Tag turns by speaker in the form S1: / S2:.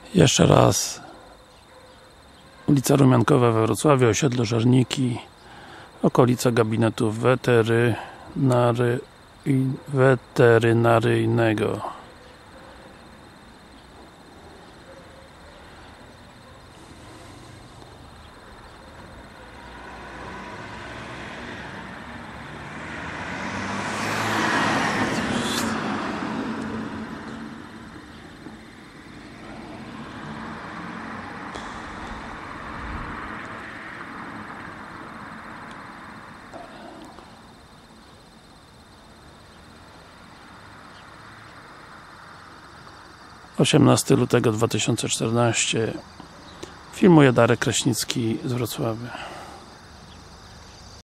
S1: Jeszcze raz ulica Rumiankowa we Wrocławiu, osiedle Żerniki, okolica gabinetu weterynaryjnego. (18 lutego 2014) Filmuje Darek Kraśnicki z Wrocławia.